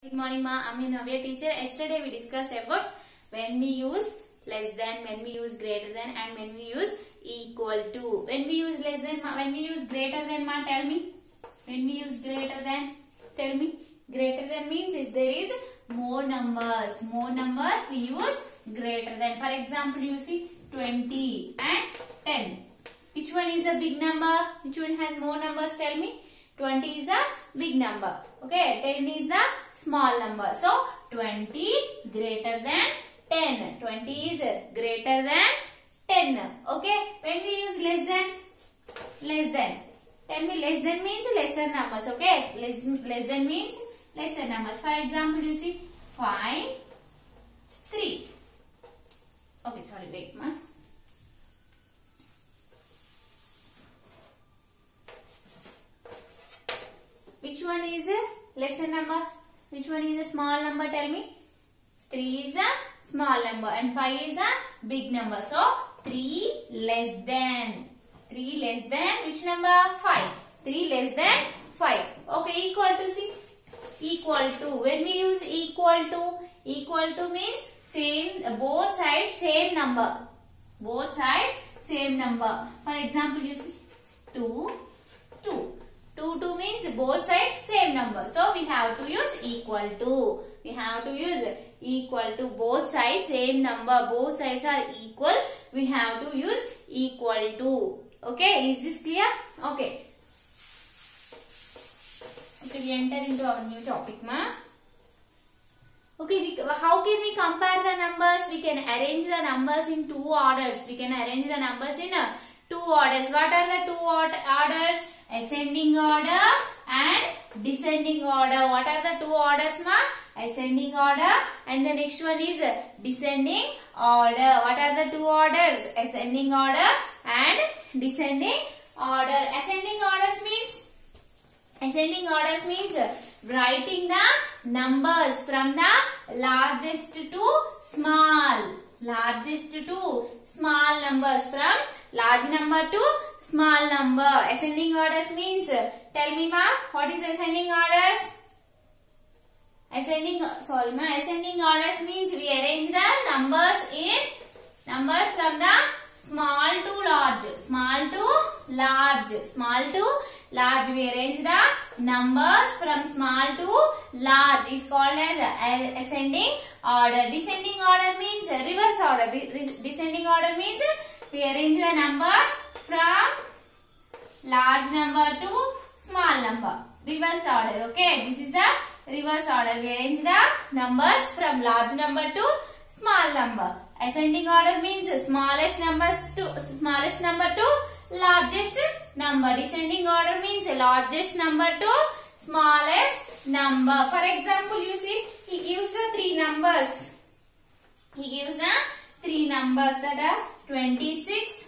Good morning, ma. I'm Navya teacher. Yesterday we discussed about when we use less than, when we use greater than, and when we use equal to. When we use less than, ma, when we use greater than, ma, tell me. When we use greater than, tell me. Greater than means if there is more numbers we use greater than. For example, you see 20 and 10. Which one is a big number? Which one has more numbers? Tell me. 20 is a big number. Okay, 10 is the small number. So, 20 greater than 10. 20 is greater than 10. Okay, when we use less than. Tell me, less than means lesser numbers. Okay, less than means lesser numbers. For example, you see 5, 3. Okay, sorry, wait, ma. Which one is a lesser number? Which one is a small number? Tell me. 3 is a small number and 5 is a big number. So, 3 less than. 3 less than which number? 5. 3 less than 5. Okay, equal to, see. Equal to. When we use equal to means same, both sides same number. Both sides same number. For example, you see 2, 2. 2 means both sides same number. So, we have to use equal to. We have to use equal to. Both sides same number. Both sides are equal. We have to use equal to. Okay, is this clear? Okay. Okay, we enter into our new topic, ma. Okay, how can we compare the numbers? We can arrange the numbers in two orders. We can arrange the numbers in two orders. What are the two orders? Ascending order and descending order. What are the two orders, ma? Ascending order and the next one is descending order. What are the two orders? Ascending order and descending order. Ascending orders means writing the numbers from the largest to small. Largest to small numbers, from large number to small number. Ascending orders means, tell me, ma, what is ascending orders? Ascending orders means we arrange the numbers from the small to large. We arrange the numbers from small to large is called as ascending order. Descending order means reverse order. Descending order means we arrange the numbers from large number to small number. Reverse order. Okay, this is the reverse order. We arrange the numbers from large number to small number. Ascending order means smallest number to largest number. Descending order means largest number to smallest number. For example, you see, he gives the three numbers. He gives the three numbers that are 26,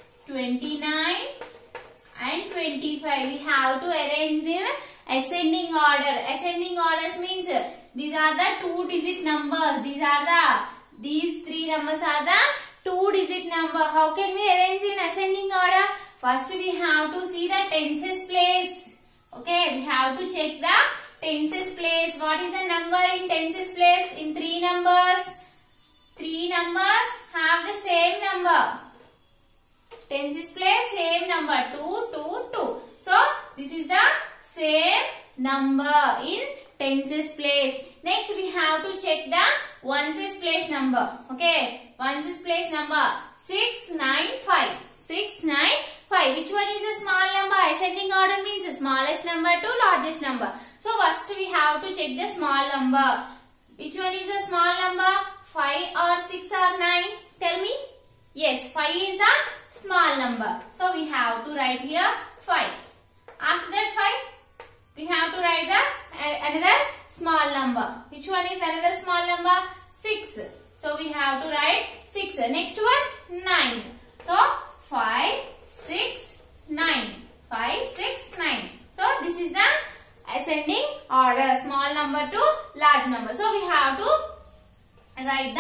29 and 25. We have to arrange in ascending order. Ascending order means these are the two-digit numbers. These three numbers are the two-digit number. How can we arrange in ascending order? First, we have to see the tenses place. Okay, we have to check the tenses place. What is the number in tenses place? In three numbers. Three numbers have the same number. Tenses place, same number. 2, 2, 2. So, this is the same number in tenses place. Next, we have to check the ones place number. Okay, ones place number 6, 9, 5. 6, 9, 5. Which one is a small number? Ascending order means the smallest number to largest number. So, first we have to check the small number. Which one is a small number? 5 or 6 or 9? Tell me. Yes, 5 is a small number. So, we have to write here 5. After that 5, we have to write another small number. Which one is another small number? 6. So, we have to write 6. Next one, 9. So, 5, 6, 9. 5, 6, 9. So, this is the ascending order. Small number to large number. So, we have to write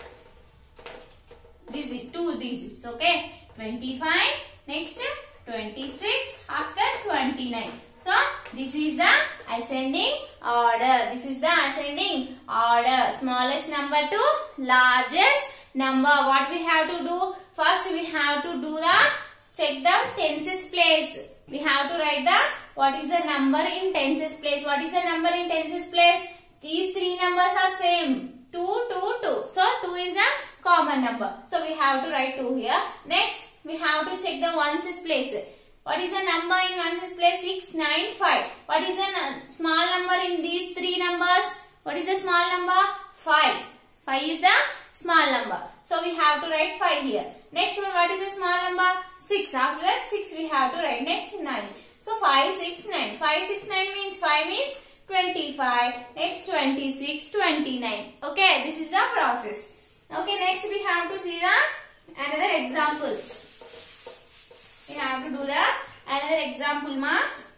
the two digits. Okay. 25. Next, 26. After 29. So this is the ascending order. This is the ascending order. Smallest number to largest number. What we have to do? First we have to do the check the tenses place. We have to write the what is the number in tenses place. What is the number in tenses place? These three numbers are same. 2, 2, 2. So 2 is a common number. So we have to write 2 here. Next we have to check the ones place. What is the number in ones place? 6, 9, 5. What is the small number in these three numbers? What is the small number? 5. 5 is the small number. So we have to write 5 here. Next one, what is the small number? 6. After that 6 we have to write. Next 9. So 5, 6, 9. 5, 6, 9 means 5 means 25. Next 26, 29. Okay, this is the process. Okay, next we have to see the another example. We have to do the another example, ma.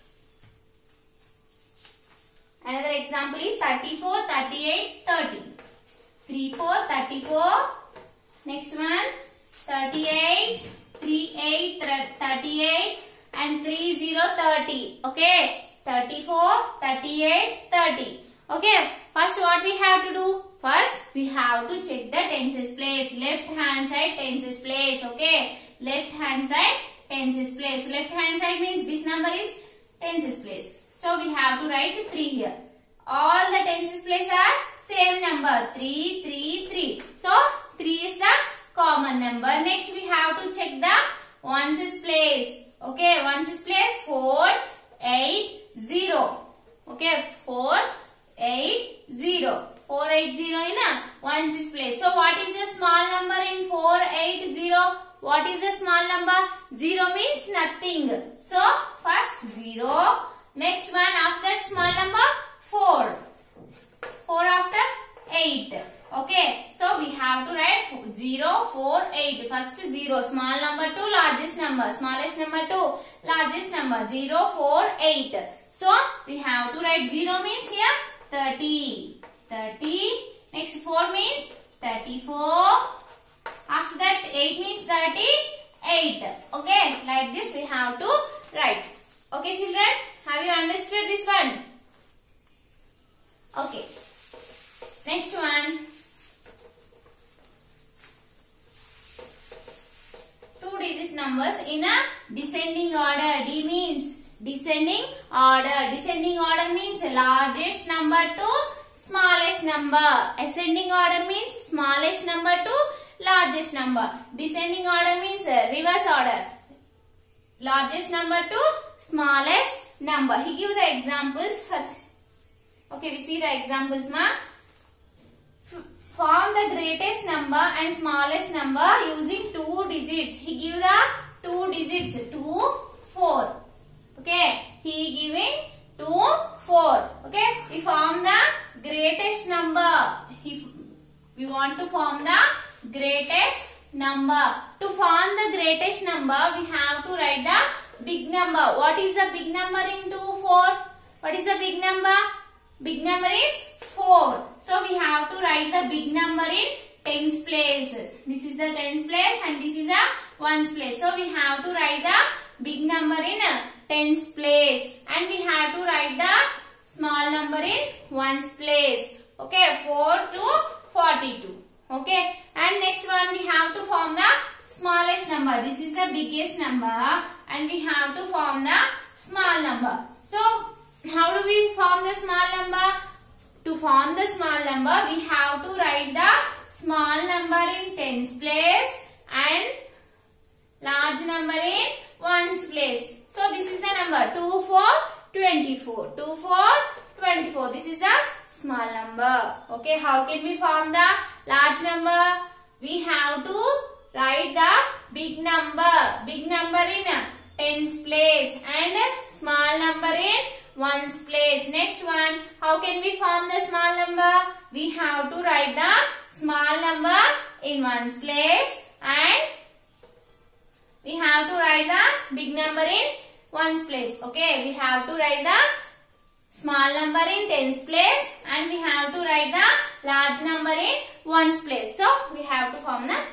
Another example is 34, 38, 30. 3, 4, 34. Next one, 38, 3, 8, 38 and 3, 0, 30. Okay, 34, 38, 30. Okay, first what we have to do? First, we have to check the tenses place. Left hand side tenses place. Okay, left hand side tenses place. Left hand side means this number is tenses place. So we have to write 3 here. All the tenses place are same number 3, 3, 3. So 3 is the common number. Next we have to check the ones place. Okay, ones place 4, 8, 0. Okay, 4, 8, 0. 4, 8, 0 in a ones place. So what is the small number in 4, 8, 0? What is the small number? 0 means nothing. So first 0. Next one after that small number 4. 4 after 8. Okay. So we have to write 0, 4, 8. First 0. Small number to largest number. Smallest number to largest number. 0, 4, 8. So we have to write 0 means here 30. 30. Next 4 means 34. After that 8 means 38. Okay. Like this we have to write. Okay children. Have you understood this one? Okay. Next one. 2-digit numbers in a descending order. D means descending order. Descending order means largest number to smallest number. Ascending order means smallest number to largest number. Descending order means reverse order. Largest number to smallest number. He gives the examples first. Okay, we see the examples, ma. Form the greatest number and smallest number using 2 digits. He give the 2 digits 2, 4. Okay, he giving 2, 4. Okay, we form the greatest number. We want to form the greatest number. To form the greatest number, we have to write the big number. What is the big number in 2, 4? What is the big number? Big number is 4. So we have to write the big number in tens place. This is the tens place and this is the ones place. So we have to write the big number in tens place and we have to write the small number in ones place. Okay, 4 to 42. Okay, and next one we have to form the smallest number. This is the biggest number and we have to form the small number. So how do we form the small number? To form the small number, we have to write the small number in tens place and large number in ones place. So this is the number 2, 4, 24. 2, 4, 24. This is a small number. Okay, how can we form the large number? We have to write the big number. Big number in tens place and small number in ones place. Next one, how can we form the small number? We have to write the small number in ones place and we have to write the big number in ones place. Okay, we have to write the small number in tens place and we have to write the large number in ones place. So we have to form the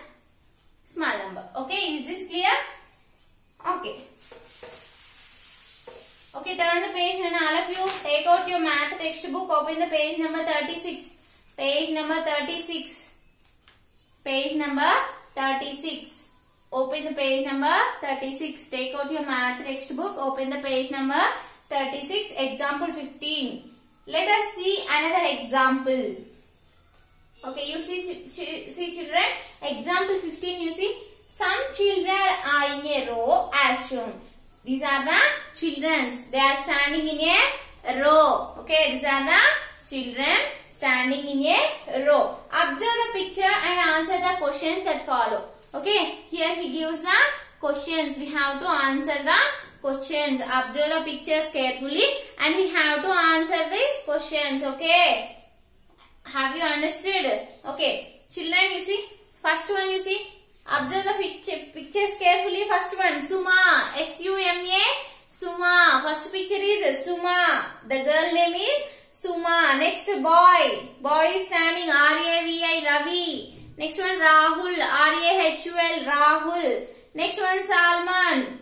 small number. Okay, is this clear? Okay. Okay, turn the page and all of you take out your math textbook. Open the page number 36. Page number 36. Page number 36. Open the page number 36. Take out your math textbook. Open the page number 36. Example 15. Let us see another example. Okay, you see children. Example 15. You see some children are in a row as shown. These are the children. They are standing in a row. Okay, these are the children standing in a row. Observe the picture and answer the questions that follow. Okay, here he gives the questions. We have to answer the questions. Observe the pictures carefully and we have to answer these questions. Okay, have you understood? Okay, children, you see, first one you see. Observe the pictures carefully. First one, Suma, S-U-M-A, Suma. First picture is Suma. The girl name is Suma. Next, boy. Boy is standing, R-A-V-I, Ravi. Next one, Rahul, R-A-H-U-L, Rahul. Next one, Salman,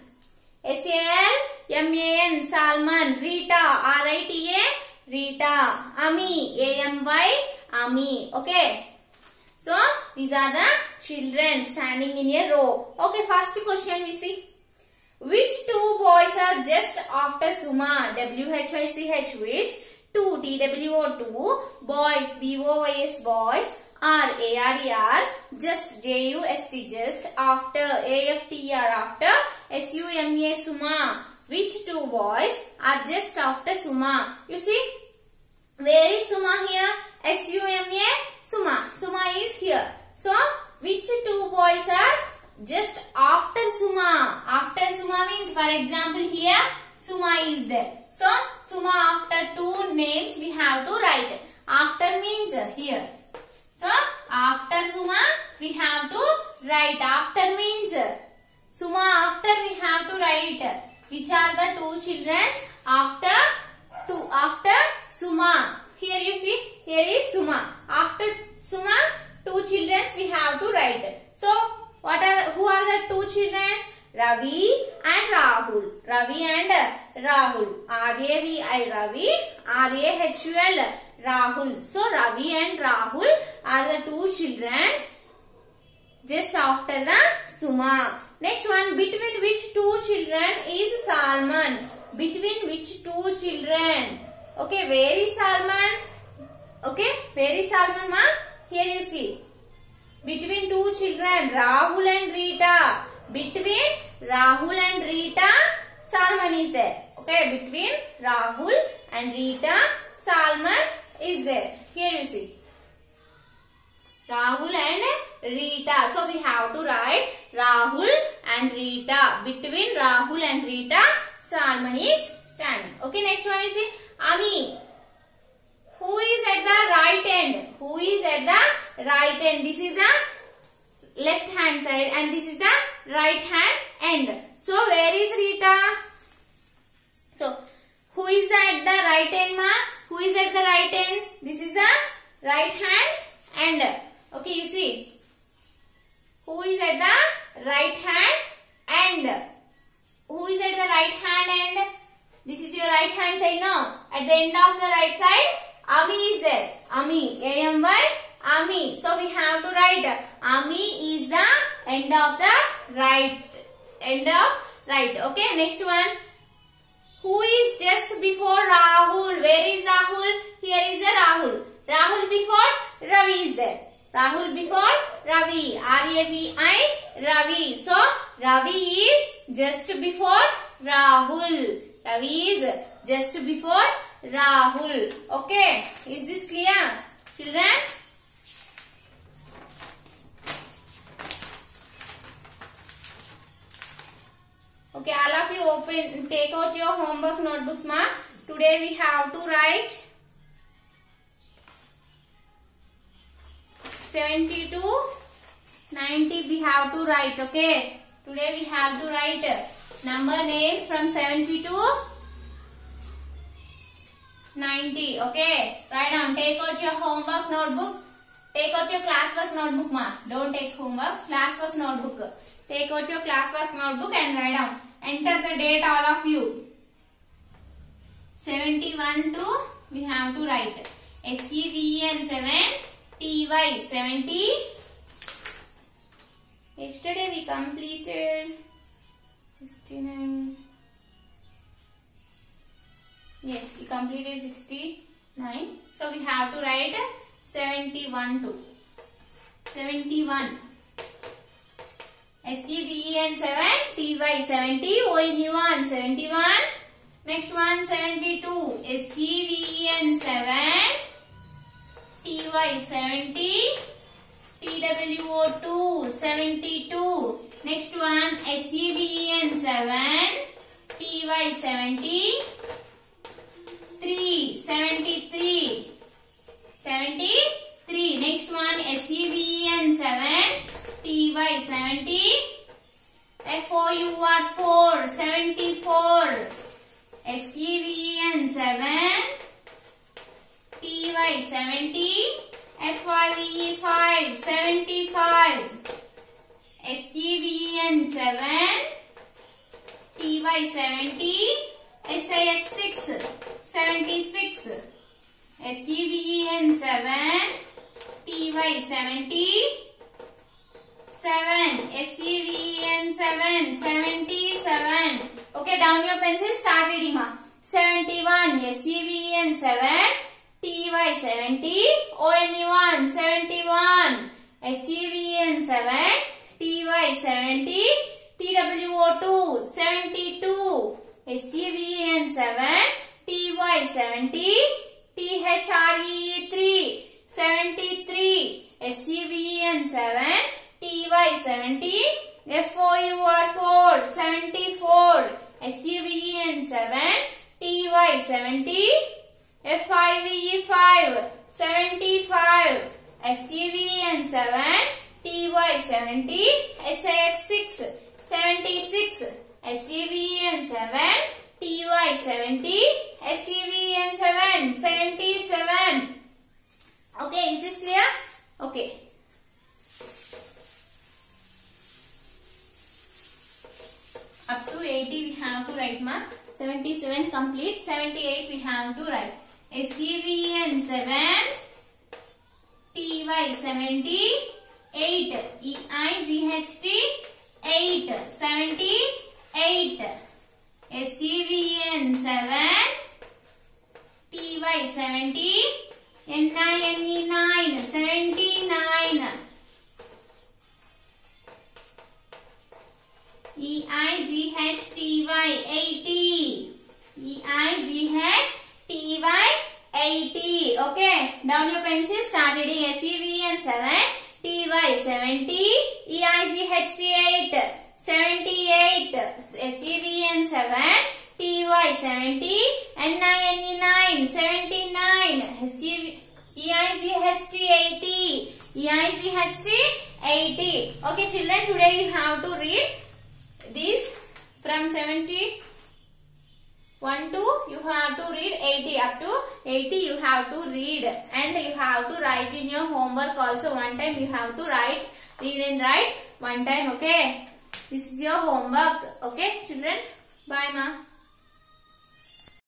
S-A-L-M-A-N, Salman. Rita, R-I-T-A, Rita. Ami, A-M-Y, Ami. Okay. So, these are the children standing in a row. Okay, first question we see. Which two boys are just after Suma? W-H-I-C-H. Which two? T-W-O-2. Boys, B-O-Y-S, boys. R-A-R-E-R. Just, J-U-S-T, just. After, A-F-T-E-R, after. S-U-M-A, Suma. Which two boys are just after Suma? You see, where is Suma here? S-U-M-A, Suma. Suma is here. So, which two boys are just after Suma? After Suma means, for example, here Suma is there. So, Suma after two names we have to write. After means here. So, after Suma we have to write. After means Suma after we have to write. Which are the two children after Suma? Here you see, here is Suma. After Suma, two children we have to write. So, who are the two children? Ravi and Rahul. Ravi and Rahul. R-A-V-I, Ravi. R-A-H-U-L, Rahul. So, Ravi and Rahul are the two children just after the Suma. Next one, between which two children is Salman? Between which two children? Okay, where is Salman? Okay, where is Salman, ma? Here you see. Between two children, Rahul and Rita. Between Rahul and Rita, Salman is there. Okay, between Rahul and Rita, Salman is there. Here you see. Rahul and Rita. So, we have to write Rahul and Rita. Between Rahul and Rita, Salman is standing. Okay, next one is Ami. Who is at the right end? Who is at the right end? This is the left hand side and this is the right hand end. So, where is Rita? So, who is at the right end, ma? Who is at the right end? This is the right hand end. Okay, you see. Who is at the right hand end? Who is at the right hand end? This is your right hand side, no? At the end of the right side, Ami is there. Ami, A-M-Y, Ami. So, we have to write Ami is the end of the right. End of right. Okay, next one. Who is just before Rahul? Where is Rahul? Here is the Rahul. Rahul before Ravi is there. Rahul before Ravi. R-A-V-I, Ravi. So, Ravi is just before Rahul. Ravi is just before Rahul. Okay. Is this clear, children? Okay, all of you take out your homework notebooks, ma. Today we have to write 70 to 90 we have to write, okay. Today we have to write number names from 70 to 90, okay. Write down, take out your homework notebook. Take out your classwork notebook, ma. Don't take homework, classwork notebook. Take out your classwork notebook and write down. Enter the date, all of you. 71 to we have to write SEVEN 7 TY 70. Yesterday we completed 69. Yes, we completed 69. So we have to write 71 to 71. SEVEN 7 TY 70. Only one 71. Next one 72. SEVEN 7 TY 70. TWO2 72. Next one SEVEN 7 TY 70. 3 73. 73. Next one SEVEN 7 TY 70. FOUR 4 74. SEVEN 7 TY 70. FIVE 5 75. SEVEN 7 TY 70. SIX 6 76. SEVEN 7 TY 70. 7. SEVEN 7 77. Okay, down your pencil, start reading ma. 71. SEVEN 7 TY 70. only one 71. SEVEN 7 TY 70. TWO2 72. SEVEN 7 TY 70. THREE 3 73. SEVEN 7 TY 70. FOUR 4 74. SEVEN 7 TY 70. FIVE 5 75. SEVEN 7 TY 70. SIX 6 76. SEVEN 7 TY 70. SEVEN 7 77. Okay, is this clear? Okay. Up to 80 we have to write ma. 77 complete. 78 we have to write. SEVEN 7 TY 70. 8 EIGHT 8 78. SEVEN 7 TY 70. NINE 9 79. EIGHTY 80. EIGHTY 80. Okay, down your pencil, start reading. SEVEN 7 TY 70. EIGHT 8 78. SEVEN 7 TY 70. NINE 9 79. EIGHT 80. EIGHT 80. Okay children, today you have to read this from 71 to you have to read 80. Up to 80 you have to read, and you have to write in your homework also. One time you have to write, read and write one time. Okay, this is your homework. Okay children, bye ma.